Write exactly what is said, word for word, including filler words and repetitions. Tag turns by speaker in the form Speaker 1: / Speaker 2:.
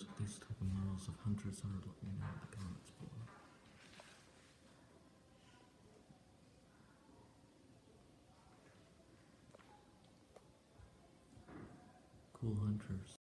Speaker 1: knows what these type of models of hunters are, let me know in the comments below. Cool hunters.